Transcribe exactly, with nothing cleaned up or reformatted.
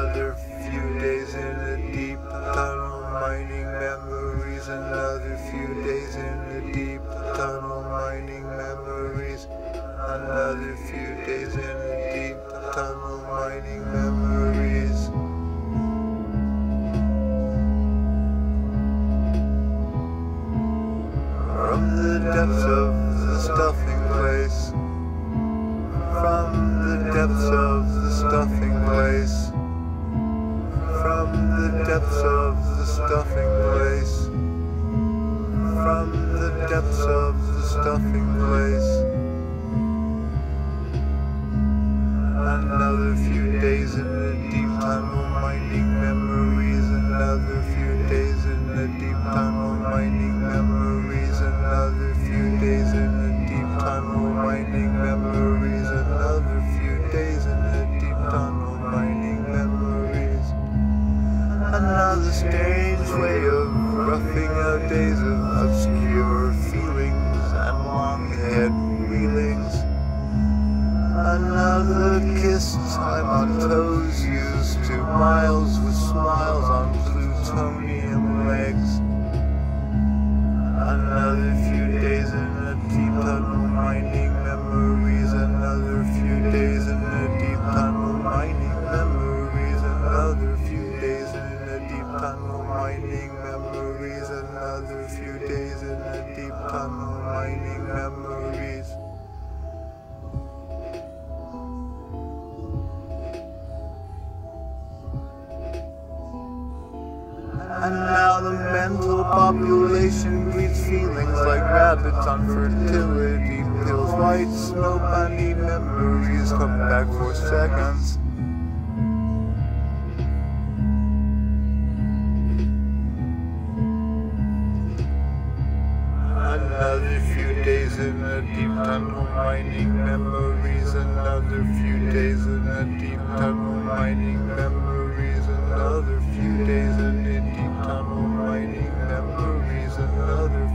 Another few days in the deep tunnel, mining memories. Another few days in the deep tunnel, mining memories. Another few days in the deep tunnel, mining memories. From the depths of the stuffing place, from the depths of the stuffing place, from the depths of the stuffing place, from the depths of the stuffing place. Another few days in the deep tunnel, mining memories. Another few days in the deep tunnel, mining memories. Another few days in the deep tunnel, mining memories. Another few days in the deep tunnel, mining memories. Another strange way of roughing out days of obscure feelings and long-haired reelings. Another kiss, time on toes, used to miles with smiles on plutonium legs. Another few days in a deep tunnel, mining memories. Another few days in a deep tunnel, mining memories. Another few days in a deep tunnel, mining memories. Another few days in a deep tunnel, mining memories. And now the mental population breeds feelings like rabbits on fertility pills. White snow bunny memories come back for seconds. Another few days in a deep tunnel, mining memories. Another few days in a deep tunnel, mining memories. Another few days in a deep tunnel, mining memories. Another